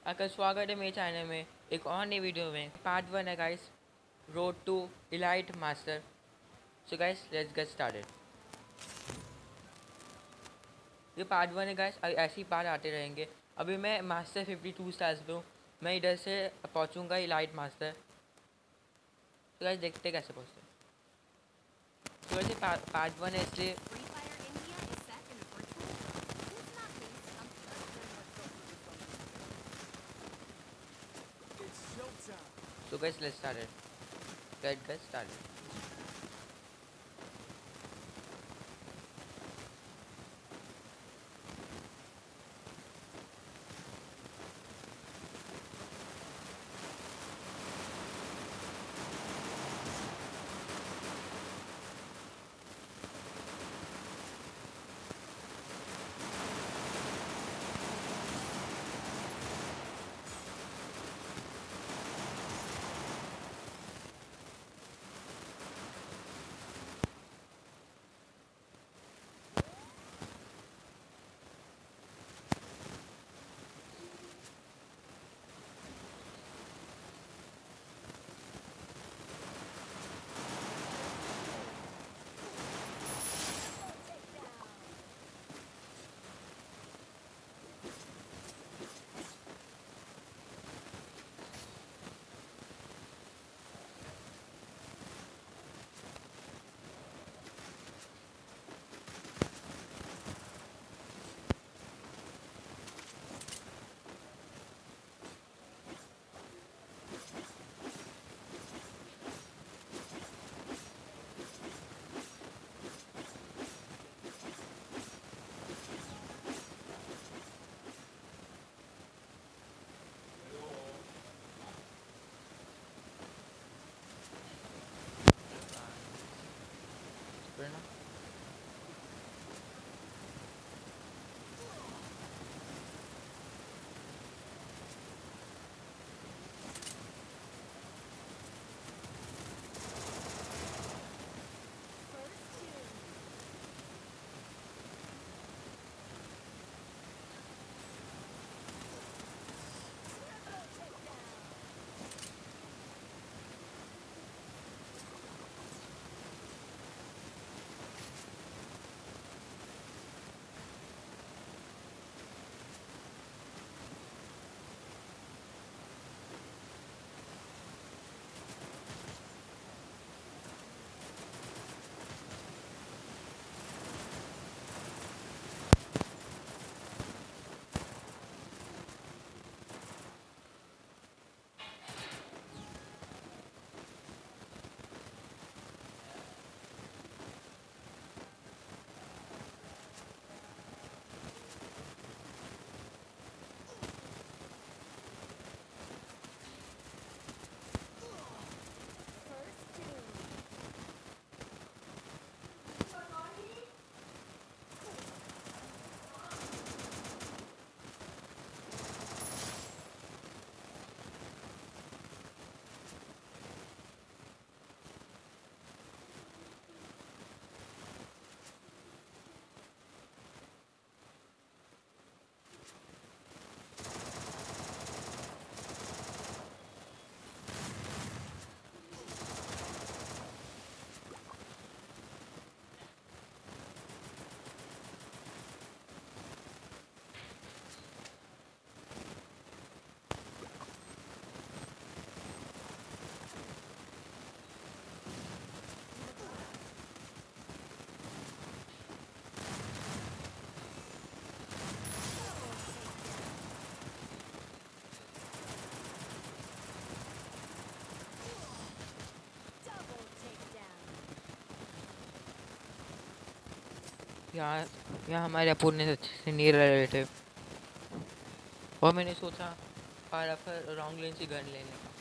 आपका स्वागत है मेरे चैनल में एक और नई वीडियो में। पार्ट 1 है guys, road to elite master. So guys let's get started. ये पार्ट 1 है गाइस, ऐसे ही पार्ट आते रहेंगे। अभी मैं मास्टर 52 स्टार्स पे हूँ। मैं इधर से पहुँचूँगा इलाइट मास्टर। तो गाइस देखते कैसे पहुँचते हैं। तो वैसे पार्ट 1 है इसलिए so guys let's start it. Get started. Prerna? यहाँ यहाँ हमारे अपूर्ण से अच्छे से नहीं रह रहे थे और मैंने सोचा और फिर रॉन्ग लेन से गन लेने का।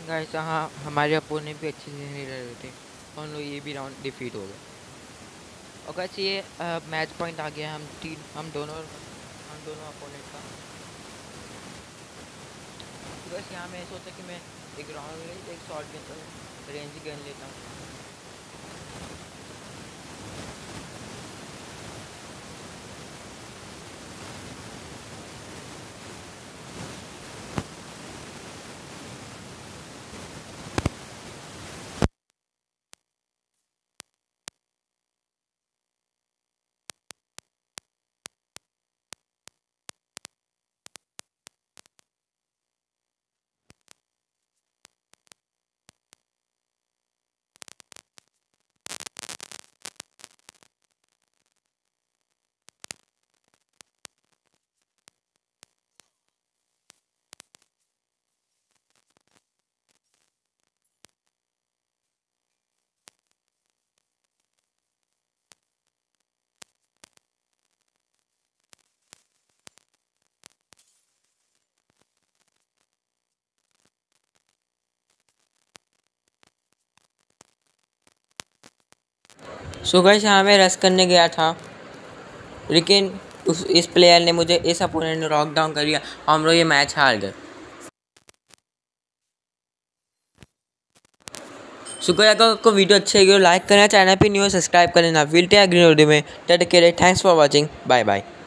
गाइस हाँ हमारे अपोनेंट भी अच्छे से नहीं रह रहे थे, हम लोग ये भी राउंड डिफीट हो गए। और गाइस ये मैच पॉइंट आ गया हम दोनों अपोनेंट का। तो गाइस यहाँ मैं सोचा कि मैं एक राउंड में एक शॉट रेंज गन लेता हूँ। सो गाइस यहाँ मैं रश करने गया था, लेकिन इस प्लेयर ने मुझे, इस अपोनेंट ने रॉक डाउन कर दिया, हम लोग ये मैच हार गए। शुक्र है आपको वीडियो अच्छी लगी, लाइक करना, चैनल पे न्यू सब्सक्राइब करना। विल टेक अग्री में take care, thanks for watching, bye bye.